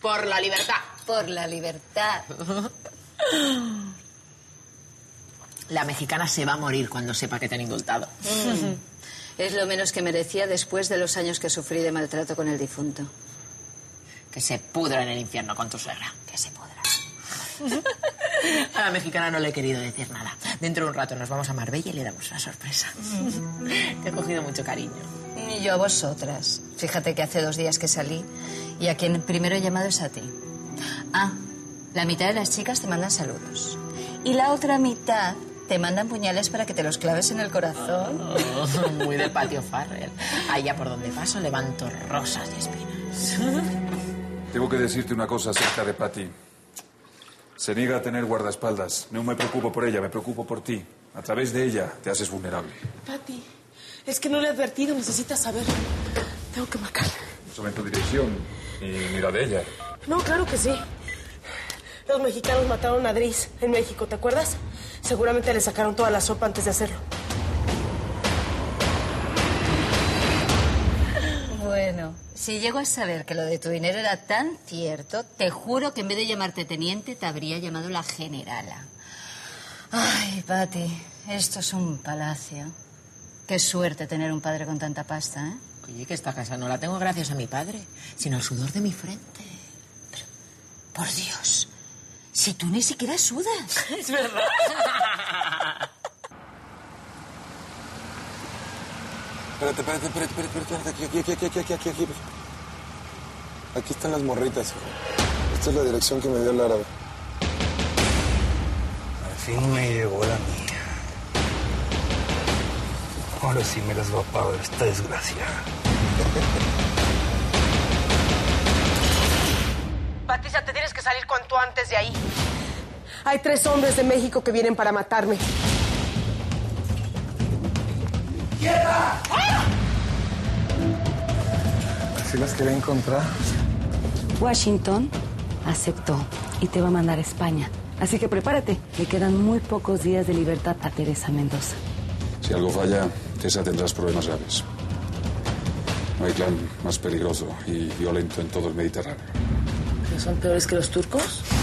Por la libertad. Por la libertad. La mexicana se va a morir cuando sepa que te han indultado. Es lo menos que merecía después de los años que sufrí de maltrato con el difunto. Que se pudra en el infierno con tu suegra. Que se pudra. A la mexicana no le he querido decir nada. Dentro de un rato nos vamos a Marbella y le damos una sorpresa. Te he cogido mucho cariño. Y yo a vosotras. Fíjate que hace 2 días que salí y a quien primero he llamado es a ti. Ah, la mitad de las chicas te mandan saludos. Y la otra mitad te mandan puñales para que te los claves en el corazón. Oh, muy de patio Farrell. Allá por donde paso levanto rosas y espinas. Tengo que decirte una cosa acerca de Patty. Se niega a tener guardaespaldas. No me preocupo por ella, me preocupo por ti. A través de ella te haces vulnerable. Patty, es que no le he advertido, necesitas saber. Tengo que marcar. No solo en tu dirección, ni la de ella. No, claro que sí. Los mexicanos mataron a Driss en México, ¿te acuerdas? Seguramente le sacaron toda la sopa antes de hacerlo. Bueno, si llego a saber que lo de tu dinero era tan cierto, te juro que en vez de llamarte teniente te habría llamado la generala. Ay, Patty, esto es un palacio. Qué suerte tener un padre con tanta pasta, ¿eh? Oye, que esta casa no la tengo gracias a mi padre, sino al sudor de mi frente. Pero, por Dios, si tú ni siquiera sudas. Es verdad. Espérate. Aquí están las morritas, hijo. Esta es la dirección que me dio el árabe. Al fin me llegó la mía. Ahora sí me las va a pagar esta desgraciada. Patricia, te tienes que salir cuanto antes de ahí. Hay 3 hombres de México que vienen para matarme. ¡Quieta! Así las quería encontrar. Washington aceptó y te va a mandar a España. Así que prepárate. Le quedan muy pocos días de libertad a Teresa Mendoza. Si algo falla, Tessa tendrás problemas graves. No hay clan más peligroso y violento en todo el Mediterráneo. ¿Son peores que los turcos?